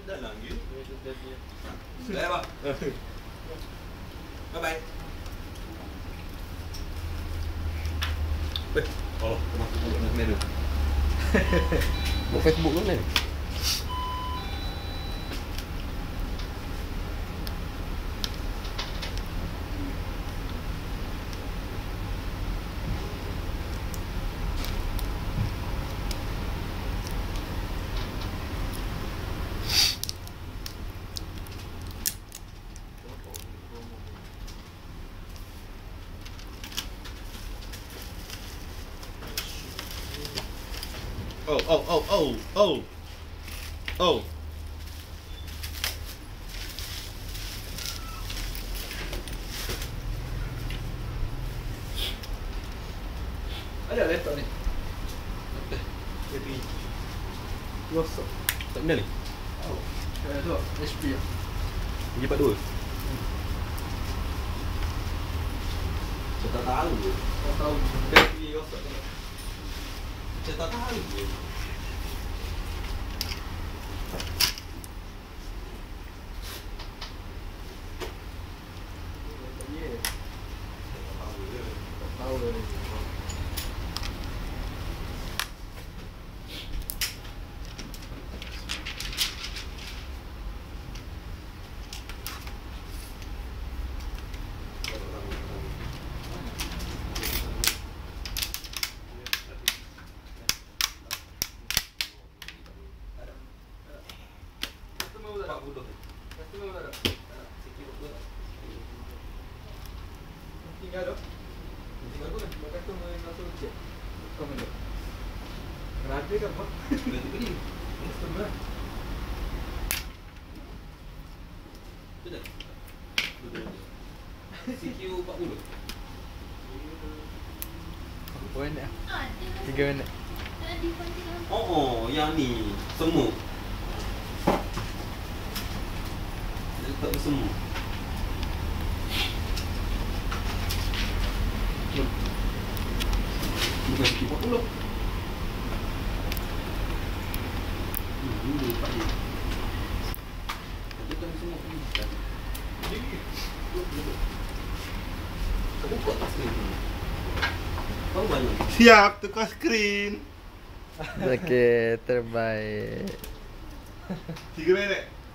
dalam je. Sudah apa? Bye-bye. Oh, masuk nak kena tu. Buat Facebook kan ni? Oh. Ada laptop ni. Jadi Rosak. Tak kenal ni? Oh. Saya tu HP ah. 342? saya tak tahu. Tak tahu. Bateri rosak tu. Saya tak tahu. Tahu ni. Tinggal tu. Tinggal tu kan. Makan tu masuk kecil. Kau mana? Kerada kan apa? Berarti ni. Customer. Betul. CQ 40. Berapa minit? 3 minit. Oh, yang ni semua. Letak semua. Bukan CQ 40. Ini Pak Yin. Letak semua ni. Kamu buat tak skrin tu? Kau banyak. Siap tukar skrin. Okey, terbaik. 3 minit.